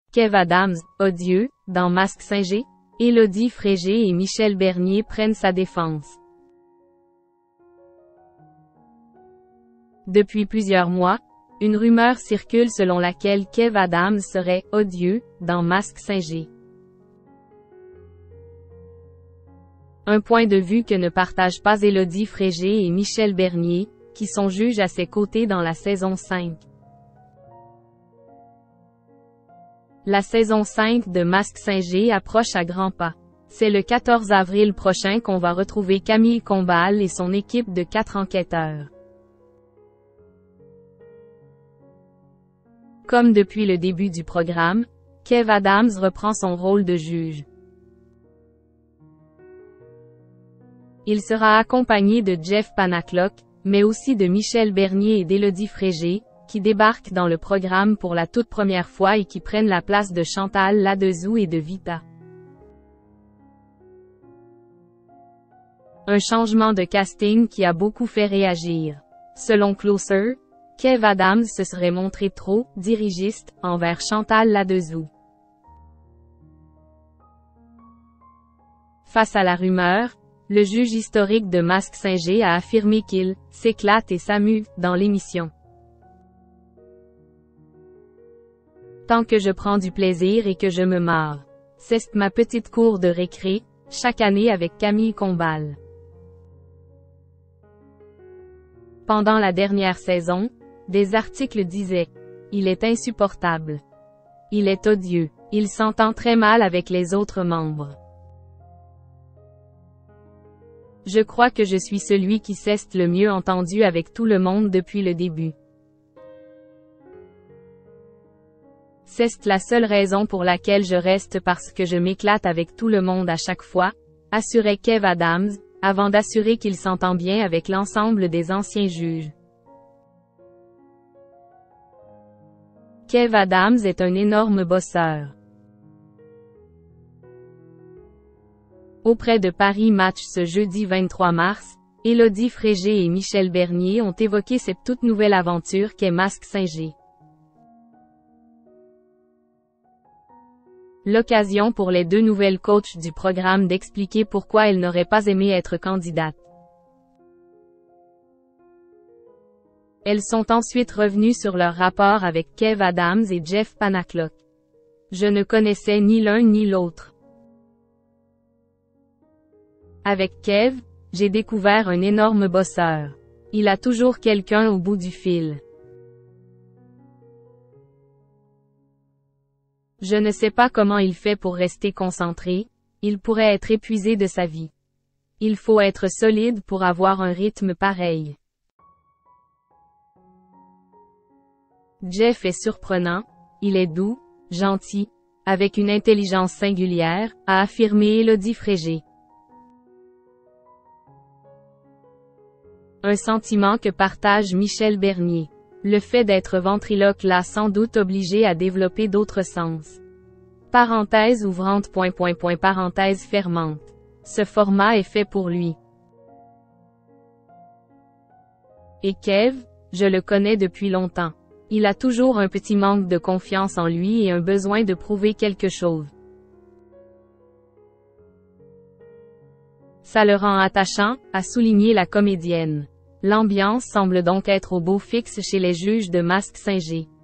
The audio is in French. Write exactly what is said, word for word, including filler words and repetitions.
Kev Adams, odieux, dans Masque Singer? Élodie Frégé et Michel Bernier prennent sa défense. Depuis plusieurs mois, une rumeur circule selon laquelle Kev Adams serait « odieux » dans Masque Singer. Un point de vue que ne partagent pas Élodie Frégé et Michel Bernier, qui sont juges à ses côtés dans la saison cinq. La saison cinq de Masque Singer approche à grands pas. C'est le quatorze avril prochain qu'on va retrouver Camille Combal et son équipe de quatre enquêteurs. Comme depuis le début du programme, Kev Adams reprend son rôle de juge. Il sera accompagné de Jeff Panaclock, mais aussi de Michel Bernier et d'Élodie Frégé, qui débarquent dans le programme pour la toute première fois et qui prennent la place de Chantal Ladezou et de Vita. Un changement de casting qui a beaucoup fait réagir. Selon Closer, Kev Adams se serait montré trop « dirigiste » envers Chantal Ladezou. Face à la rumeur, le juge historique de Masque Singer a affirmé qu'il « s'éclate et s'amuse » dans l'émission. Tant que je prends du plaisir et que je me marre. C'est ma petite cour de récré, chaque année avec Camille Combal. Pendant la dernière saison, des articles disaient « Il est insupportable. Il est odieux. Il s'entend très mal avec les autres membres. Je crois que je suis celui qui s'est le mieux entendu avec tout le monde depuis le début. C'est la seule raison pour laquelle je reste parce que je m'éclate avec tout le monde à chaque fois, assurait Kev Adams, avant d'assurer qu'il s'entend bien avec l'ensemble des anciens juges. Kev Adams est un énorme bosseur. Auprès de Paris Match ce jeudi vingt-trois mars, Élodie Frégé et Michel Bernier ont évoqué cette toute nouvelle aventure qu'est Masque Singer. L'occasion pour les deux nouvelles coachs du programme d'expliquer pourquoi elles n'auraient pas aimé être candidates. Elles sont ensuite revenues sur leur rapport avec Kev Adams et Jeff Panaclock. Je ne connaissais ni l'un ni l'autre. Avec Kev, j'ai découvert un énorme bosseur. Il a toujours quelqu'un au bout du fil. Je ne sais pas comment il fait pour rester concentré, il pourrait être épuisé de sa vie. Il faut être solide pour avoir un rythme pareil. Jeff est surprenant, il est doux, gentil, avec une intelligence singulière, a affirmé Élodie Frégé. Un sentiment que partage Michel Bernier. Le fait d'être ventriloque l'a sans doute obligé à développer d'autres sens. Parenthèse ouvrante point point point parenthèse fermante. Ce format est fait pour lui. Et Kev, je le connais depuis longtemps. Il a toujours un petit manque de confiance en lui et un besoin de prouver quelque chose. Ça le rend attachant, a souligné la comédienne. L'ambiance semble donc être au beau fixe chez les juges de Masque Singer.